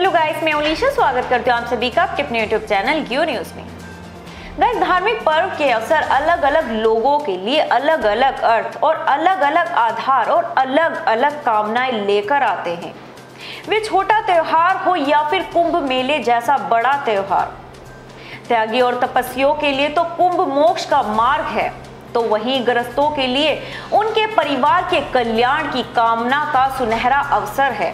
Hello guys, मैं ओलिशा स्वागत करती हूँ आप सभी का आपके अपने यूट्यूब चैनल क्यू न्यूज में। गाइस, धार्मिक पर्व के अवसर अलग अलग लोगों के लिए अलग अलग अर्थ और अलग अलग आधार और अलग अलग कामनाएं लेकर आते हैं। वे छोटा त्योहार हो या फिर कुंभ मेले जैसा बड़ा त्योहार। त्यागी और तपस्वियों के लिए तो कुंभ मोक्ष का मार्ग है, तो वहीं गृहस्थों के लिए उनके परिवार के कल्याण की कामना का सुनहरा अवसर है।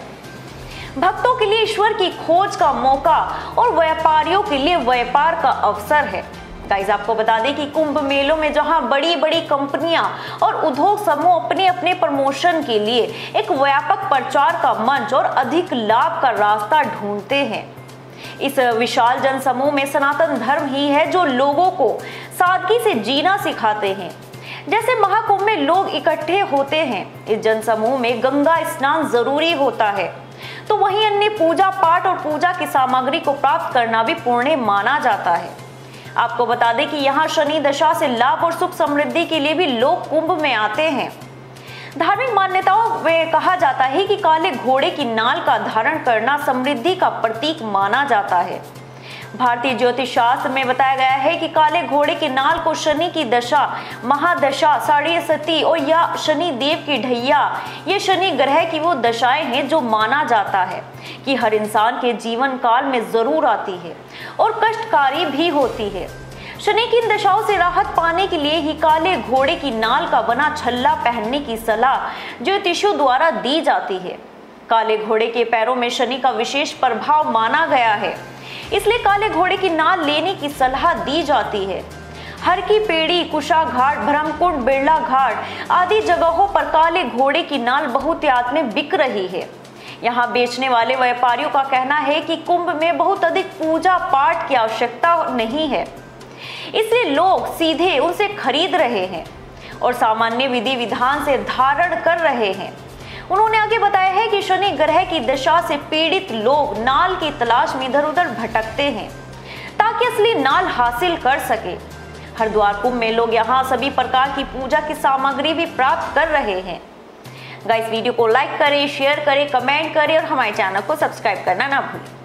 भक्तों के लिए ईश्वर की खोज का मौका और व्यापारियों के लिए व्यापार का अवसर है। गाइस, आपको बता दें कि कुंभ मेलों में जहां बड़ी बड़ी कंपनियां और उद्योग समूह अपने अपने प्रमोशन के लिए एक व्यापक प्रचार का मंच और अधिक लाभ का रास्ता ढूंढते हैं, इस विशाल जनसमूह में सनातन धर्म ही है जो लोगों को सादगी से जीना सिखाते हैं। जैसे महाकुंभ में लोग इकट्ठे होते हैं, इस जनसमूह में गंगा स्नान जरूरी होता है, तो वहीं अन्य पूजा पाठ और पूजा की सामग्री को प्राप्त करना भी पुण्य माना जाता है। आपको बता दें कि यहाँ शनि दशा से लाभ और सुख समृद्धि के लिए भी लोग कुंभ में आते हैं। धार्मिक मान्यताओं में कहा जाता है कि काले घोड़े की नाल का धारण करना समृद्धि का प्रतीक माना जाता है। भारतीय ज्योतिष शास्त्र में बताया गया है कि काले घोड़े की नाल को शनि की दशा, महादशा, साढ़े सती और या शनि देव की ढैया, ये शनि ग्रह की वो दशाएं हैं जो माना जाता है कि हर इंसान के जीवन काल में जरूर आती है और कष्टकारी भी होती है। शनि की इन दशाओं से राहत पाने के लिए ही काले घोड़े की नाल का बना छल्ला पहनने की सलाह ज्योतिषियों द्वारा दी जाती है। काले घोड़े के पैरों में शनि का विशेष प्रभाव माना गया है, इसलिए काले घोड़े की नाल लेने की सलाह दी जाती है। हर की पेड़ी, कुशा घाट, ब्रह्मकुंड, बिरला घाट आदि जगहों पर काले घोड़े की नाल बहुतायत में बिक रही है। यहाँ बेचने वाले व्यापारियों का कहना है कि कुंभ में बहुत अधिक पूजा पाठ की आवश्यकता नहीं है, इसलिए लोग सीधे उनसे खरीद रहे हैं और सामान्य विधि विधान से धारण कर रहे हैं। उन्होंने आगे बताया है कि शनि ग्रह की दशा से पीड़ित लोग नाल की तलाश में इधर उधर भटकते हैं ताकि असली नाल हासिल कर सके। हरिद्वार कुंभ में लोग यहाँ सभी प्रकार की पूजा की सामग्री भी प्राप्त कर रहे हैं। गाइस, वीडियो को लाइक करें, शेयर करें, कमेंट करें और हमारे चैनल को सब्सक्राइब करना ना भूलें।